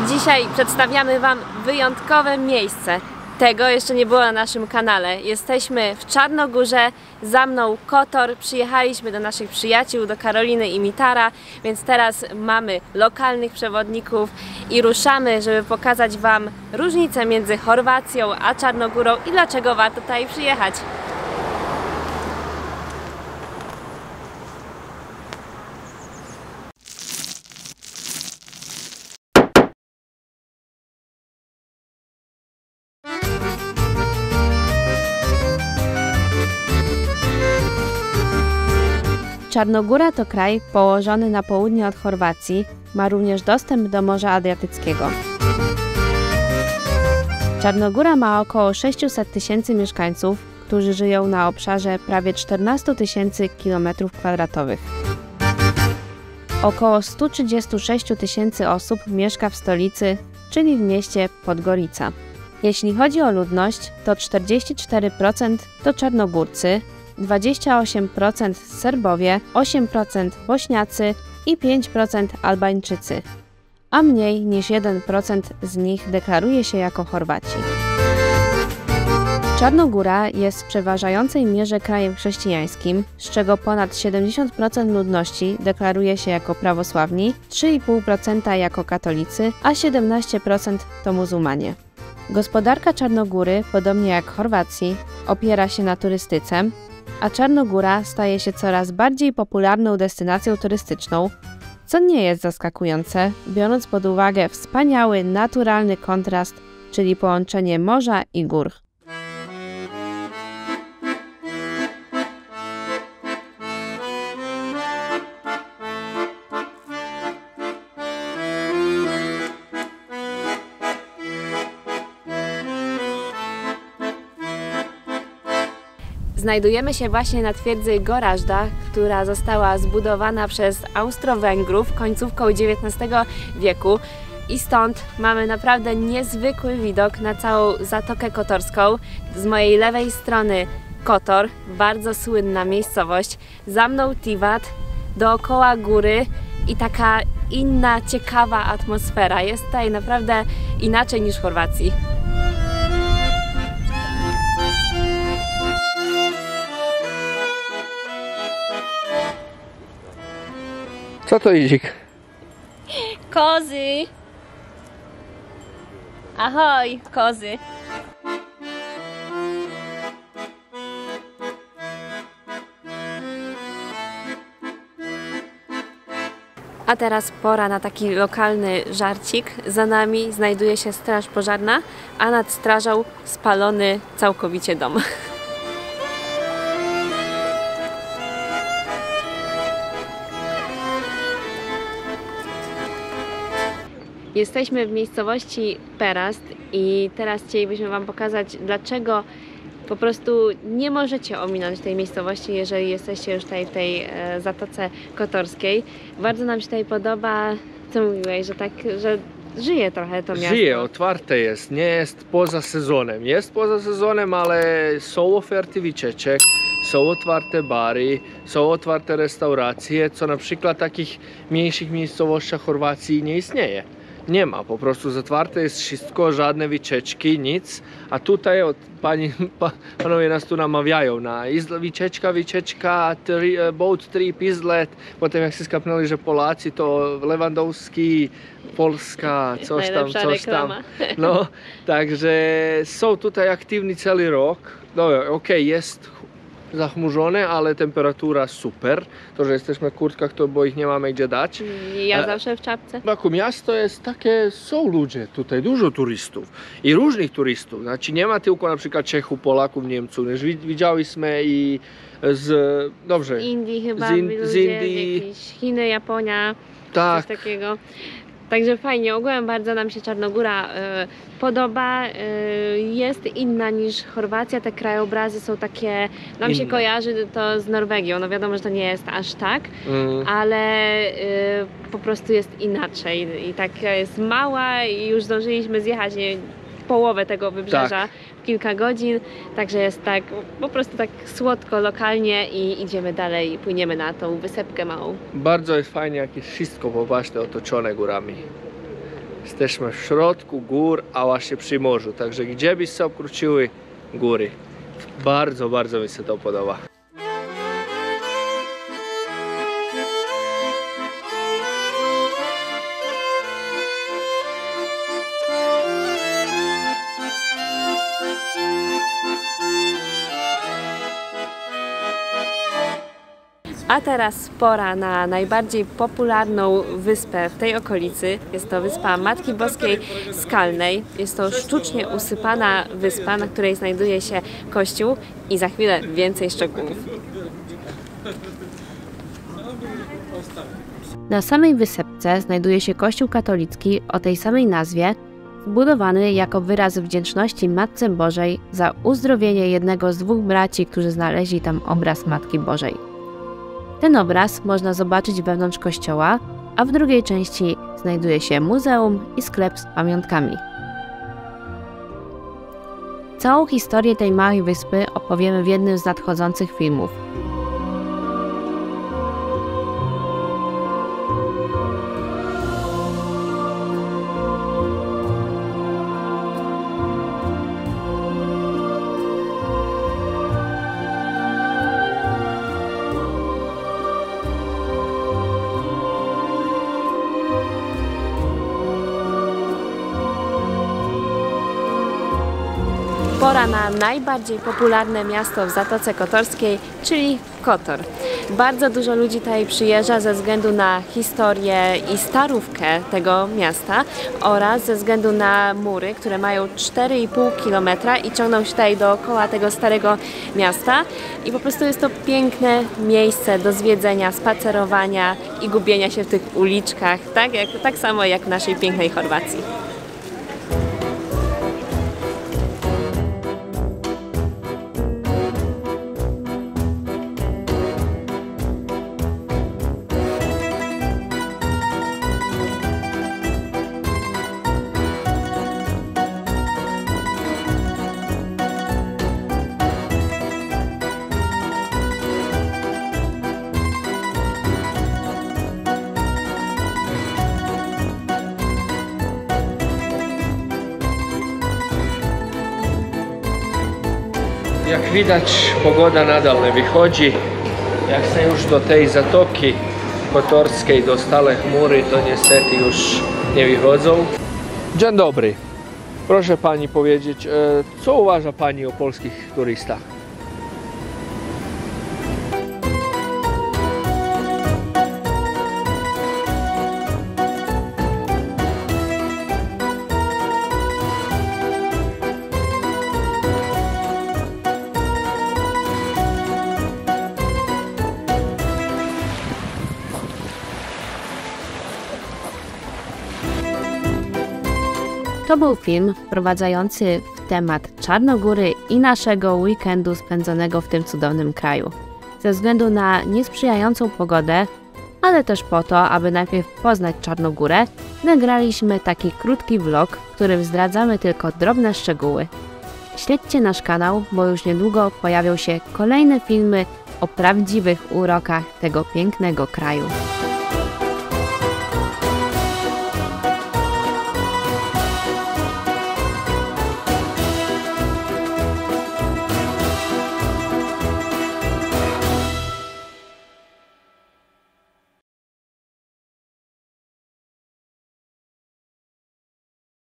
Dzisiaj przedstawiamy Wam wyjątkowe miejsce. Tego jeszcze nie było na naszym kanale. Jesteśmy w Czarnogórze, za mną Kotor. Przyjechaliśmy do naszych przyjaciół, do Karoliny i Mitara, więc teraz mamy lokalnych przewodników i ruszamy, żeby pokazać Wam różnicę między Chorwacją a Czarnogórą i dlaczego warto tutaj przyjechać. Czarnogóra to kraj położony na południe od Chorwacji, ma również dostęp do Morza Adriatyckiego. Czarnogóra ma około 600 tysięcy mieszkańców, którzy żyją na obszarze prawie 14 tysięcy km². Około 136 tysięcy osób mieszka w stolicy, czyli w mieście Podgorica. Jeśli chodzi o ludność, to 44% to Czarnogórcy, 28% Serbowie, 8% Bośniacy i 5% Albańczycy, a mniej niż 1% z nich deklaruje się jako Chorwaci. Czarnogóra jest w przeważającej mierze krajem chrześcijańskim, z czego ponad 70% ludności deklaruje się jako prawosławni, 3,5% jako katolicy, a 17% to muzułmanie. Gospodarka Czarnogóry, podobnie jak Chorwacji, opiera się na turystyce, a Czarnogóra staje się coraz bardziej popularną destynacją turystyczną, co nie jest zaskakujące, biorąc pod uwagę wspaniały, naturalny kontrast, czyli połączenie morza i gór. Znajdujemy się właśnie na twierdzy Gorażda, która została zbudowana przez Austro-Węgrów końcówką XIX wieku i stąd mamy naprawdę niezwykły widok na całą Zatokę Kotorską. Z mojej lewej strony Kotor, bardzo słynna miejscowość, za mną Tivat, dookoła góry i taka inna, ciekawa atmosfera. Jest tutaj naprawdę inaczej niż w Chorwacji. Co to Izik? Kozy! Ahoj, kozy! A teraz pora na taki lokalny żarcik. Za nami znajduje się straż pożarna, a nad strażą spalony całkowicie dom. Jesteśmy w miejscowości Perast i teraz chcielibyśmy Wam pokazać, dlaczego po prostu nie możecie ominąć tej miejscowości, jeżeli jesteście już tutaj w tej Zatoce Kotorskiej. Bardzo nam się tutaj podoba, co mówiłeś, że tak, że żyje trochę to miasto. Żyje, otwarte jest, nie jest poza sezonem. Jest poza sezonem, ale są oferty wycieczek, są otwarte bary, są otwarte restauracje, co na przykład w takich mniejszych miejscowościach Chorwacji nie istnieje. Nie ma, po prostu zatwarte jest wszystko, żadne wycieczki, nic. A tutaj panowie nas tu namawiają na wycieczka, boat trip, izlet. Potem jak się skapnęli, że Polacy to Lewandowski, Polska, coś tam. No, także są tutaj aktywni cały rok. No, okej, jest zachmurzone, ale temperatura super. To, że jesteśmy w kurtkach, to bo ich nie mamy gdzie dać. Ja zawsze w czapce. Baku miasto jest takie, są ludzie tutaj, dużo turystów i różnych turystów. Znaczy nie ma tylko na przykład Czechów, Polaków, Niemców. Widziałyśmy i z Indii chyba, z Indii, jakieś Chiny, Japonia, tak. Coś takiego. Także fajnie, ogółem bardzo nam się Czarnogóra podoba, jest inna niż Chorwacja, te krajobrazy są takie, nam się kojarzy to z Norwegią, no wiadomo, że to nie jest aż tak, ale po prostu jest inaczej i tak jest mała i już zdążyliśmy zjechać połowę tego wybrzeża. Tak. Kilka godzin, także jest tak po prostu tak słodko, lokalnie i idziemy dalej, płyniemy na tą wysepkę małą. Bardzo jest fajnie, jak jest wszystko właśnie otoczone górami. Jesteśmy w środku gór, a właśnie przy morzu. Także gdzie byście obkróciły góry. Bardzo, bardzo mi się to podoba. A teraz pora na najbardziej popularną wyspę w tej okolicy. Jest to wyspa Matki Boskiej Skalnej. Jest to sztucznie usypana wyspa, na której znajduje się kościół i za chwilę więcej szczegółów. Na samej wysepce znajduje się kościół katolicki o tej samej nazwie, zbudowany jako wyraz wdzięczności Matce Bożej za uzdrowienie jednego z dwóch braci, którzy znaleźli tam obraz Matki Bożej. Ten obraz można zobaczyć wewnątrz kościoła, a w drugiej części znajduje się muzeum i sklep z pamiątkami. Całą historię tej małej wyspy opowiemy w jednym z nadchodzących filmów. Pora na najbardziej popularne miasto w Zatoce Kotorskiej, czyli Kotor. Bardzo dużo ludzi tutaj przyjeżdża ze względu na historię i starówkę tego miasta oraz ze względu na mury, które mają 4,5 km i ciągną się tutaj dookoła tego starego miasta. I po prostu jest to piękne miejsce do zwiedzenia, spacerowania i gubienia się w tych uliczkach, tak samo jak w naszej pięknej Chorwacji. Jak widać, pogoda nadal nie wychodzi. Jak się już do tej Zatoki Kotorskiej dostale chmury, to niestety już nie wychodzą. Dzień dobry. Proszę pani powiedzieć, co uważa pani o polskich turystach? To był film wprowadzający w temat Czarnogóry i naszego weekendu spędzonego w tym cudownym kraju. Ze względu na niesprzyjającą pogodę, ale też po to, aby najpierw poznać Czarnogórę, nagraliśmy taki krótki vlog, w którym zdradzamy tylko drobne szczegóły. Śledźcie nasz kanał, bo już niedługo pojawią się kolejne filmy o prawdziwych urokach tego pięknego kraju.